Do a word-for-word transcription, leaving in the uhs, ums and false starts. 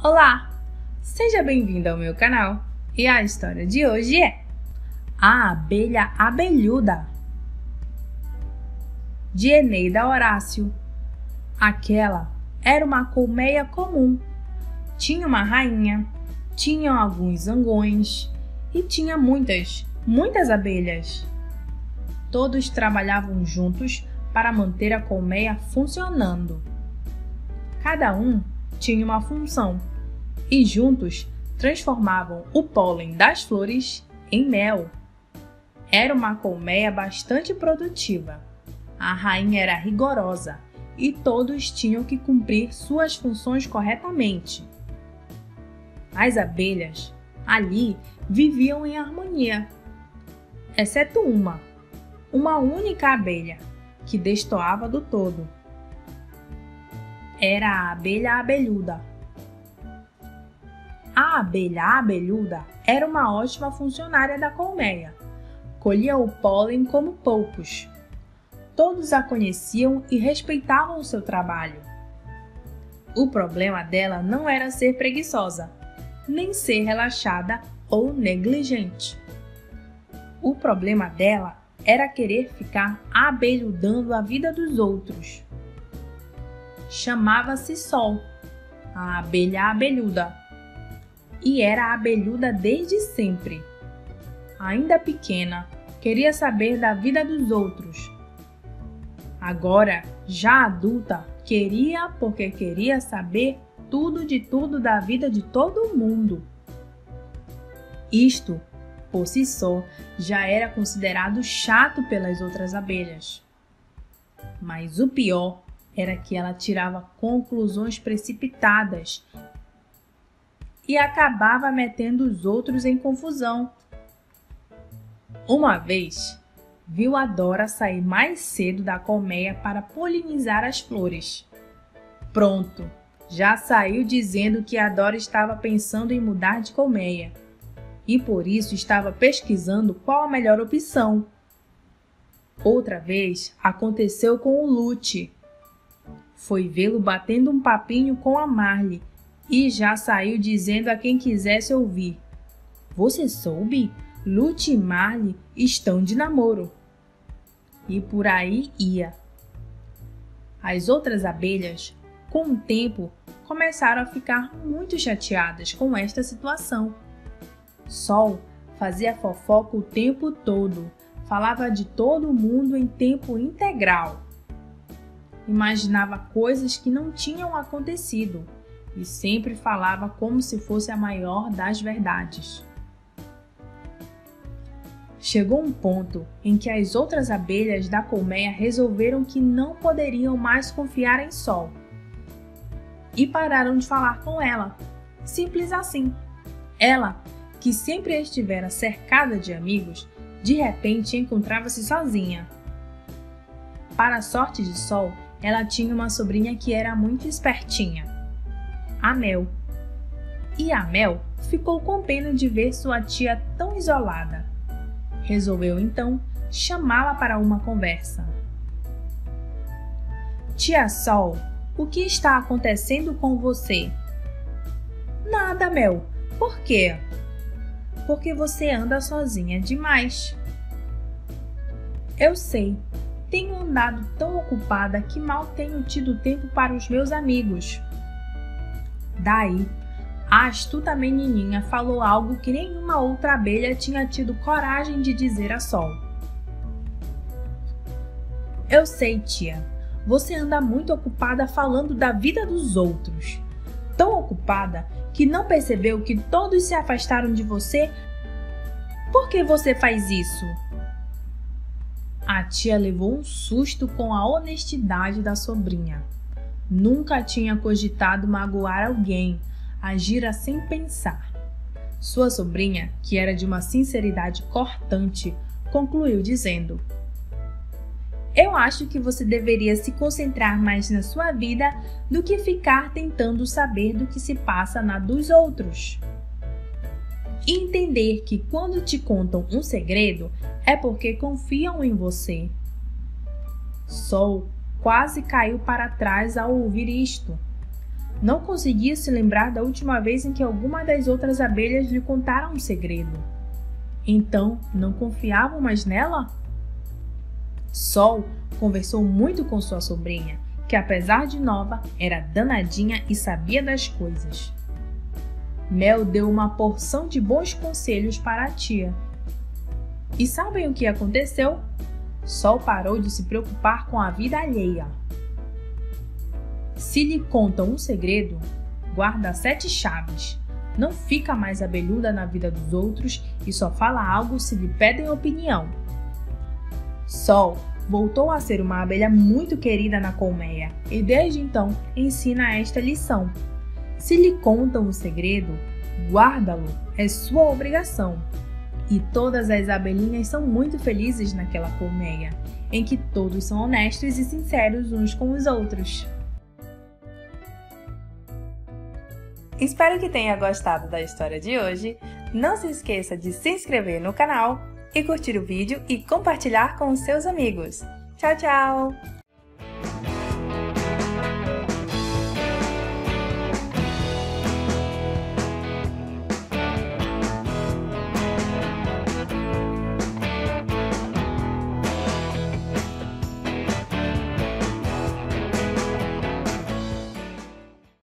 Olá! Seja bem-vindo ao meu canal. E a história de hoje é A Abelha Abelhuda, de Eneida Horácio. Aquela era uma colmeia comum. Tinha uma rainha, tinham alguns zangões e tinha muitas, muitas abelhas. Todos trabalhavam juntos para manter a colmeia funcionando. Cada um tinha uma função e juntos transformavam o pólen das flores em mel. Era uma colmeia bastante produtiva. A rainha era rigorosa e todos tinham que cumprir suas funções corretamente. As abelhas ali viviam em harmonia, exceto uma, uma única abelha que destoava do todo. Era a abelha abelhuda. A abelha abelhuda era uma ótima funcionária da colmeia. Colhia o pólen como poucos. Todos a conheciam e respeitavam o seu trabalho. O problema dela não era ser preguiçosa, nem ser relaxada ou negligente. O problema dela era querer ficar abelhudando a vida dos outros. Chamava-se Sol, a abelha abelhuda, e era abelhuda desde sempre. Ainda pequena, queria saber da vida dos outros. Agora, já adulta, queria porque queria saber tudo de tudo da vida de todo mundo. Isto, por si só, já era considerado chato pelas outras abelhas. Mas o pior era que ela tirava conclusões precipitadas e acabava metendo os outros em confusão. Uma vez, viu a Dora sair mais cedo da colmeia para polinizar as flores. Pronto, já saiu dizendo que a Dora estava pensando em mudar de colmeia e por isso estava pesquisando qual a melhor opção. Outra vez aconteceu com o Lute. Foi vê-lo batendo um papinho com a Marli e já saiu dizendo a quem quisesse ouvir: "Você soube? Lute e Marli estão de namoro." E por aí ia. As outras abelhas, com o tempo, começaram a ficar muito chateadas com esta situação. Sol fazia fofoca o tempo todo, falava de todo mundo em tempo integral. Imaginava coisas que não tinham acontecido e sempre falava como se fosse a maior das verdades. Chegou um ponto em que as outras abelhas da colmeia resolveram que não poderiam mais confiar em Sol e pararam de falar com ela. Simples assim. Ela, que sempre estivera cercada de amigos, de repente encontrava-se sozinha. Para a sorte de Sol, ela tinha uma sobrinha que era muito espertinha, a Mel. E a Mel ficou com pena de ver sua tia tão isolada. Resolveu então chamá-la para uma conversa. "Tia Sol, o que está acontecendo com você?" "Nada, Mel. Por quê?" "Porque você anda sozinha demais." "Eu sei. Tenho andado tão ocupada que mal tenho tido tempo para os meus amigos." Daí, a astuta menininha falou algo que nenhuma outra abelha tinha tido coragem de dizer a Sol. "Eu sei, tia. Você anda muito ocupada falando da vida dos outros. Tão ocupada que não percebeu que todos se afastaram de você. Por que você faz isso?" A tia levou um susto com a honestidade da sobrinha. Nunca tinha cogitado magoar alguém, agira sem pensar. Sua sobrinha, que era de uma sinceridade cortante, concluiu dizendo: "Eu acho que você deveria se concentrar mais na sua vida do que ficar tentando saber do que se passa na dos outros. E entender que quando te contam um segredo é porque confiam em você." Sol quase caiu para trás ao ouvir isto. Não conseguia se lembrar da última vez em que alguma das outras abelhas lhe contaram um segredo. Então, não confiavam mais nela? Sol conversou muito com sua sobrinha, que apesar de nova, era danadinha e sabia das coisas. Mel deu uma porção de bons conselhos para a tia. E sabem o que aconteceu? Sol parou de se preocupar com a vida alheia. Se lhe contam um segredo, guarda sete chaves. Não fica mais abelhuda na vida dos outros e só fala algo se lhe pedem opinião. Sol voltou a ser uma abelha muito querida na colmeia e desde então ensina esta lição. Se lhe contam um segredo, guarda-lo, é sua obrigação. E todas as abelhinhas são muito felizes naquela colmeia, em que todos são honestos e sinceros uns com os outros. Espero que tenha gostado da história de hoje. Não se esqueça de se inscrever no canal e curtir o vídeo e compartilhar com os seus amigos. Tchau, tchau!